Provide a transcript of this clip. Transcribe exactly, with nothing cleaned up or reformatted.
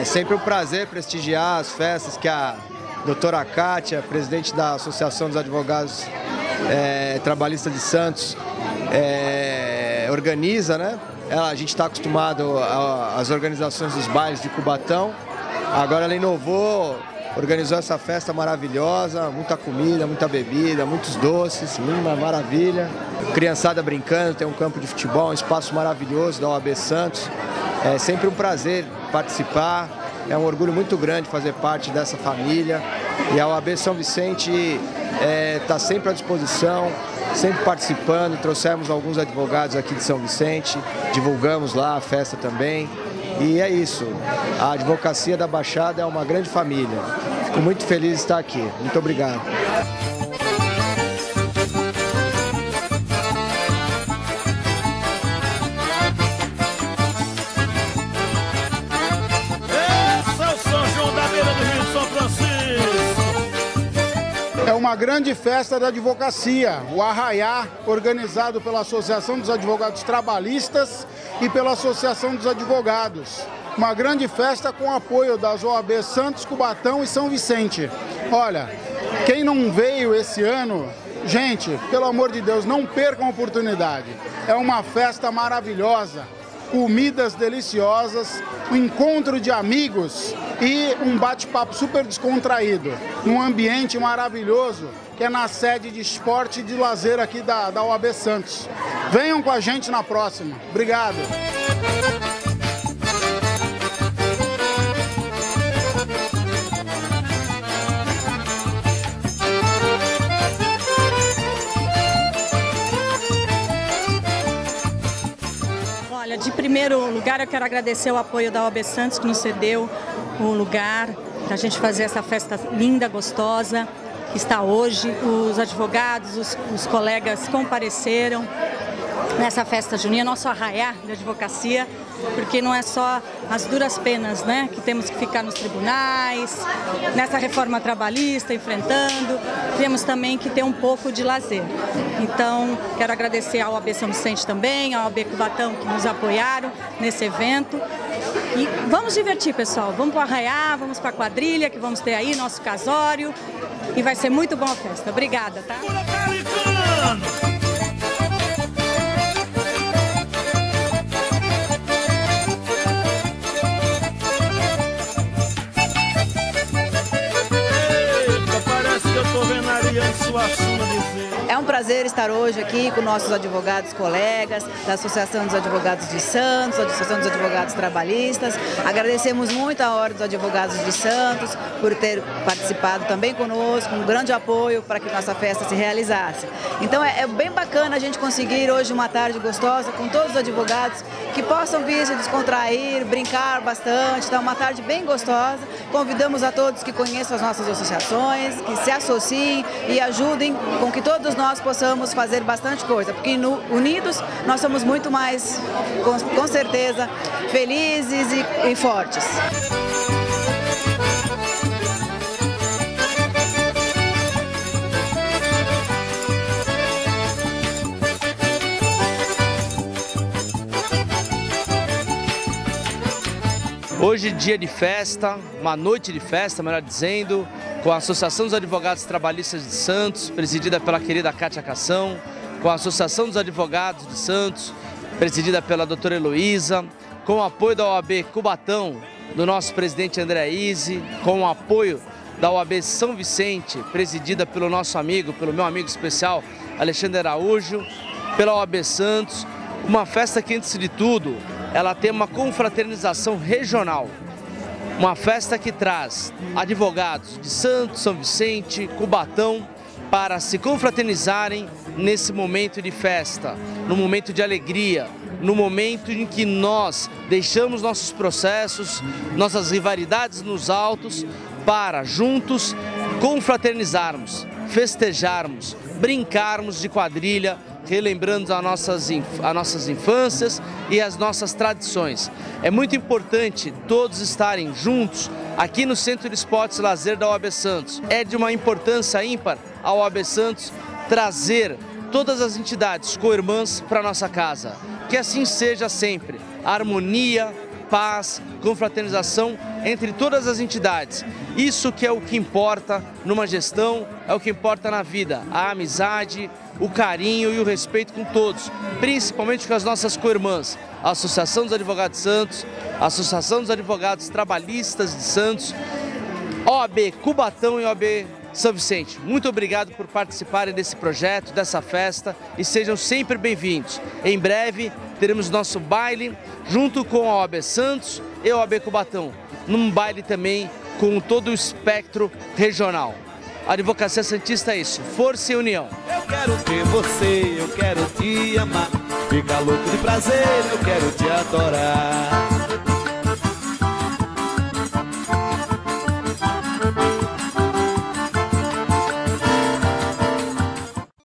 sempre um prazer prestigiar as festas que a doutora Kátia, presidente da Associação dos Advogados é, Trabalhistas de Santos, é, organiza, né? Ela, a gente está acostumado às organizações dos bailes de Cubatão, agora ela inovou, organizou essa festa maravilhosa, muita comida, muita bebida, muitos doces, linda, maravilha. Criançada brincando, tem um campo de futebol, um espaço maravilhoso da O A B Santos. É sempre um prazer participar, é um orgulho muito grande fazer parte dessa família. E a O A B São Vicente está é, sempre à disposição, sempre participando. Trouxemos alguns advogados aqui de São Vicente, divulgamos lá a festa também. E é isso, a advocacia da Baixada é uma grande família. Fico muito feliz de estar aqui. Muito obrigado. É uma grande festa da advocacia, o Arraiá, organizado pela Associação dos Advogados Trabalhistas e pela Associação dos Advogados. Uma grande festa com apoio das O A B Santos, Cubatão e São Vicente. Olha, quem não veio esse ano, gente, pelo amor de Deus, não percam a oportunidade. É uma festa maravilhosa, comidas deliciosas, um encontro de amigos e um bate-papo super descontraído, num ambiente maravilhoso, que é na sede de esporte e de lazer aqui da, da O A B Santos. Venham com a gente na próxima. Obrigado. Olha, de primeiro lugar eu quero agradecer o apoio da O A B Santos, que nos cedeu o lugar para a gente fazer essa festa linda, gostosa, que está hoje. Os advogados, os, os colegas compareceram nessa festa junina, nosso arraiá de advocacia, porque não é só as duras penas, né, que temos que ficar nos tribunais, nessa reforma trabalhista, enfrentando, temos também que ter um pouco de lazer. Então, quero agradecer à O A B São Vicente também, à O A B Cubatão, que nos apoiaram nesse evento. E vamos divertir, pessoal, vamos para o arraiá, vamos para a quadrilha, que vamos ter aí nosso casório, e vai ser muito boa a festa. Obrigada, tá? É um prazer estar hoje aqui com nossos advogados colegas da Associação dos Advogados de Santos, da Associação dos Advogados Trabalhistas. Agradecemos muito a Ordem dos Advogados de Santos por ter participado também conosco, um grande apoio para que nossa festa se realizasse. Então é, é bem bacana a gente conseguir hoje uma tarde gostosa com todos os advogados que possam vir se descontrair, brincar bastante, então uma tarde bem gostosa. Convidamos a todos que conheçam as nossas associações, que se associem e ajudem com que todos nós possamos fazer bastante coisa, porque no, unidos nós somos muito mais, com, com certeza, felizes e, e fortes. Hoje dia de festa, uma noite de festa, melhor dizendo, com a Associação dos Advogados Trabalhistas de Santos, presidida pela querida Kátia Cação, com a Associação dos Advogados de Santos, presidida pela doutora Heloísa, com o apoio da O A B Cubatão, do nosso presidente André Izzi, com o apoio da O A B São Vicente, presidida pelo nosso amigo, pelo meu amigo especial Alexandre Araújo, pela O A B Santos, uma festa que, antes de tudo, ela tem uma confraternização regional, uma festa que traz advogados de Santos, São Vicente, Cubatão, para se confraternizarem nesse momento de festa, no momento de alegria, no momento em que nós deixamos nossos processos, nossas rivalidades nos altos, para juntos confraternizarmos, festejarmos, brincarmos de quadrilha, relembrando as nossas, as nossas infâncias e as nossas tradições. É muito importante todos estarem juntos aqui no Centro de Esportes e Lazer da O A B Santos. É de uma importância ímpar a O A B Santos trazer todas as entidades co-irmãs para nossa casa. Que assim seja sempre. A harmonia, paz, confraternização entre todas as entidades. Isso que é o que importa numa gestão, é o que importa na vida, a amizade, o carinho e o respeito com todos, principalmente com as nossas co-irmãs, a Associação dos Advogados de Santos, a Associação dos Advogados Trabalhistas de Santos, O A B Cubatão e O A B São Vicente. Muito obrigado por participarem desse projeto, dessa festa, e sejam sempre bem-vindos. Em breve teremos nosso baile junto com a O A B Santos e a O A B Cubatão, num baile também com todo o espectro regional. A Advocacia Santista é isso, força e união. Eu quero ter você, eu quero te amar, fica louco de prazer, eu quero te adorar.